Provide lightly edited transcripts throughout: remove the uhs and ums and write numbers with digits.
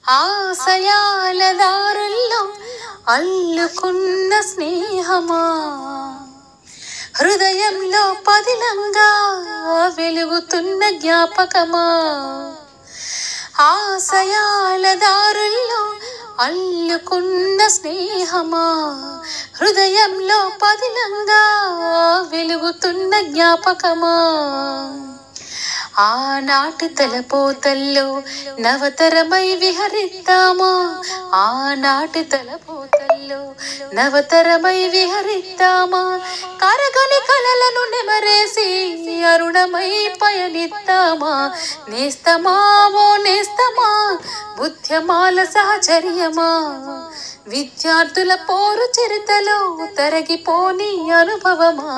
ఆశయాల దారుల్లో అల్లుకున్న స్నేహమా, హృదయంలో పదిలంగా వెలుగుతున్న జ్ఞాపకమా. ఆశయాల దారుల్లో అల్లుకున్న స్నేహమా, హృదయంలో పదిలంగా వెలుగుతున్న జ్ఞాపకమా. ఆనాటి తలపోతల్లో నవతరమై విహరిద్దామా, ఆనాటి తలపోతల్లో నవతరమై విహరిద్దామా. కరగని కలలను నెమరేసి అరుణమై పయనిద్దామా. నేస్తమా ఓ నేస్తమా, ఉద్యమాల సహచర్యమా, విద్యార్థుల పోరు చరితలో తరగిపోని అనుభవమా.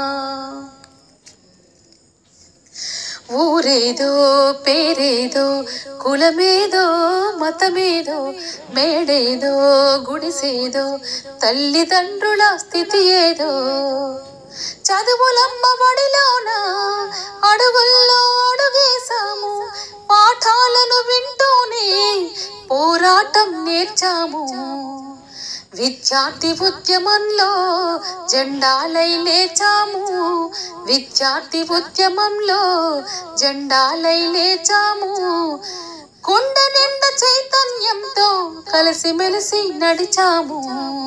ఊరేదో పేరేదో కులమేదో మతమేదో మేడేదో గుడిసేదో తల్లిదండ్రుల స్థితి ఏదో. చదువులమ్మ వడిలోన అడుగుల్లో అడుగేశాము, పాఠాలను వింటూనే పోరాటం నేర్చాము. విద్యార్థి ఉద్యమంలో జెండాలై లేచాము, విద్యార్థి ఉద్యమంలో జెండాలై లేచాము. గుండె నిండా చైతన్యంతో కలిసిమెలిసి నడిచాము.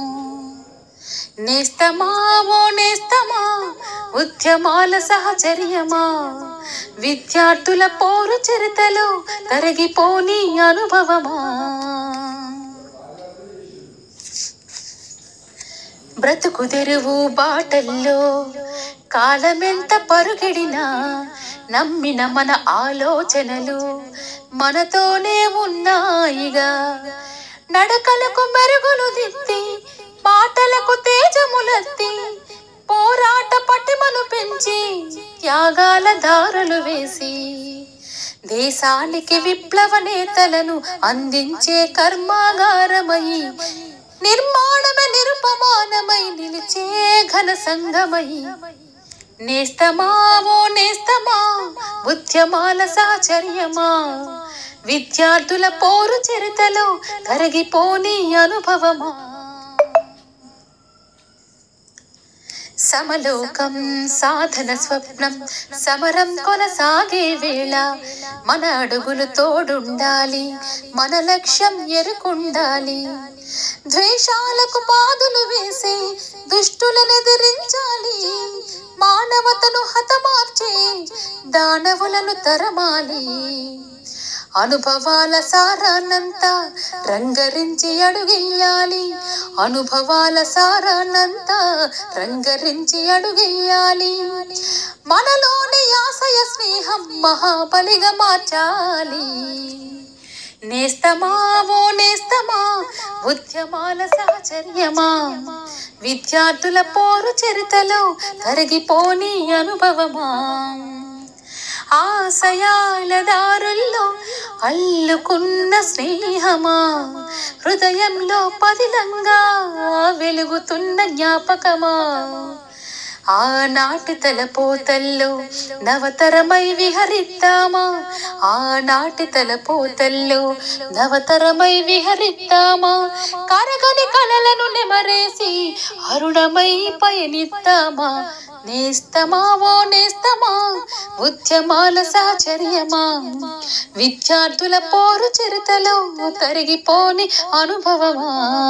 నేస్తమా ఓ నేస్తమా, ఉద్యమాల సహచర్యమా, విద్యార్థుల పోరు చరితలో తరగిపోని అనుభవమా. బ్రతుకు తెరువు బాటల్లో కాలమెంత పరుగెడినా, నమ్మిన మన ఆలోచనలు మనతోనే ఉన్నాయిగా. నడకలకు మెరుగులు దిద్ది, పాటలకు తేజములెత్తి, పోరాట పటిమను పెంచి త్యాగాల దారులు వేసి, దేశానికి విప్లవ నేతలను అందించే కర్మాగారమై, నిర్మాణమే నిరుపమానమై నిలిచే ఘన సంగమై. నేస్తమా ఓ నేస్తమా, ఉద్యమాల సహచర్యమా, విద్యార్థుల పోరు చరితలో కరిగిపోని అనుభవమా. సమలోకం సాధన స్వప్నం సమరం కొనసాగే వేళ, మన అడుగులు తోడుండాలి, మన లక్ష్యం ఎరుకుండాలి. ద్వేషాలకు పాదులు వేసి దుష్టులను ఎదిరించాలి, మానవతను హతమార్చే దానవులను తరమాలి. అనుభవాల సారాన్నంతా రంగరించి అడుగెయ్యాలి, అనుభవాల సారాన్నంతా రంగరించి అడుగెయ్యాలి. మనలోని ఆశయ స్నేహం మహాబలిగా మార్చాలి. నేస్తమా ఓ నేస్తమా, ఉద్యమాల సహచర్యమా, విద్యార్థుల పోరు చరితలో తరిగిపోని అనుభవమా. ఆశయాల దారుల్లో అల్లుకున్న స్నేహమా, హృదయంలో పదిలంగా వెలుగుతున్న జ్ఞాపకమా. ఆనాటి తలపోతల్లో నవతరమై విహరిద్దామా, ఆనాటి తలపోతల్లో నవతరమై విహరిద్దామా. కరగని కలలను నెమరేసి అరుణమై పయనిద్దామా. నేస్తమా ఓ నేస్తమా, ఉద్యమాల సహచర్యమా, విద్యార్థుల పోరు చరితలో తరిగిపోని అనుభవమా.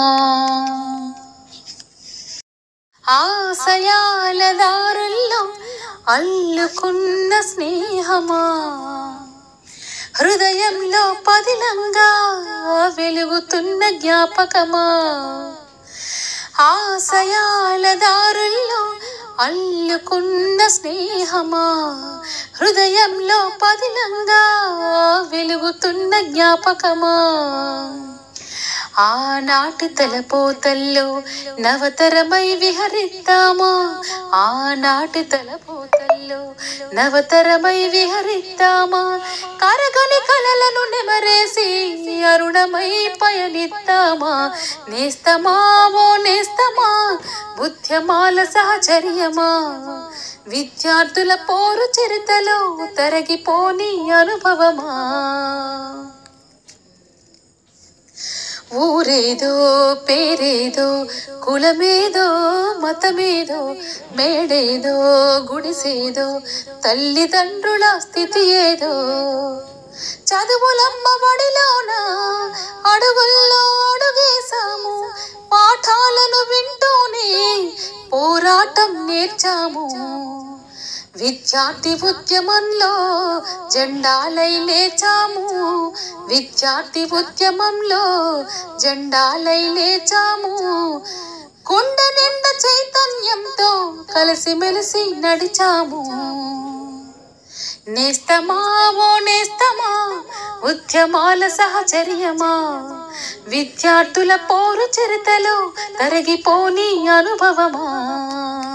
ఆశయాల దారుల్లో అల్లుకున్న స్నేహమా, హృదయంలో పదిలంగా వెలుగుతున్న జ్ఞాపకమా. ఆశయాల దారుల్లో అల్లుకున్న స్నేహమా, హృదయంలో పదిలంగా వెలుగుతున్న జ్ఞాపకమా. ఆనాటి తలపోతల్లో నవతరమై విహరిద్దామా, ఆనాటి తలపోతల్లో నవతరమై విహరిద్దామా. కరగని కలలను నెమరేసి అరుణమై పయనిద్దామా. నేస్తమా ఓ నేస్తమా, ఉద్యమాల సహచర్యమా, విద్యార్థుల పోరు చరితలో తరగిపోని అనుభవమా. ఊరేదో పేరేదో కులమేదో మతమేదో మేడేదో గుడిసేదో తల్లిదండ్రుల స్థితి ఏదో చదువులమ్మ బడిలోన అడుగుల్లో అడుగేశాము పాఠాలను వింటూనే పోరాటం నేర్చాము విద్యార్థి ఉద్యమంలో జెండాలై లేచాము విద్యార్థి ఉద్యమంలో జెండాలై లేచాము కొండ నిండా చైతన్యంతో కలిసిమెలిసి నడిచాము నేస్తమా ఓ నేస్తమా ఉద్యమాల సహచర్యమా విద్యార్థుల పోరు చరితలో తరిగిపోని అనుభవమా